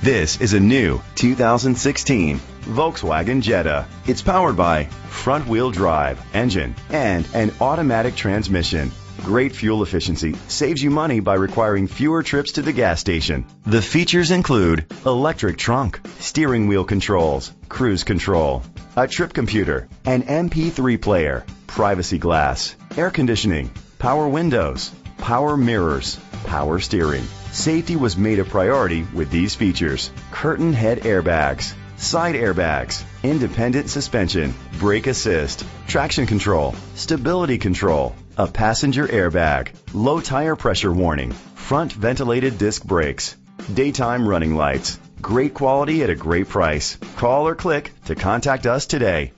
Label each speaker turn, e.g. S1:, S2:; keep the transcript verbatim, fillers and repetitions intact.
S1: This is a new two thousand sixteen Volkswagen Jetta. It's powered by front-wheel drive engine and an automatic transmission. Great fuel efficiency saves you money by requiring fewer trips to the gas station. The features include electric trunk, steering wheel controls, cruise control, a trip computer, an M P three player, privacy glass, air conditioning, power windows, power mirrors, power steering. Safety was made a priority with these features: curtain head airbags, side airbags, independent suspension, brake assist, traction control, stability control, a passenger airbag, low tire pressure warning, front ventilated disc brakes, daytime running lights. Great quality at a great price. Call or click to contact us today.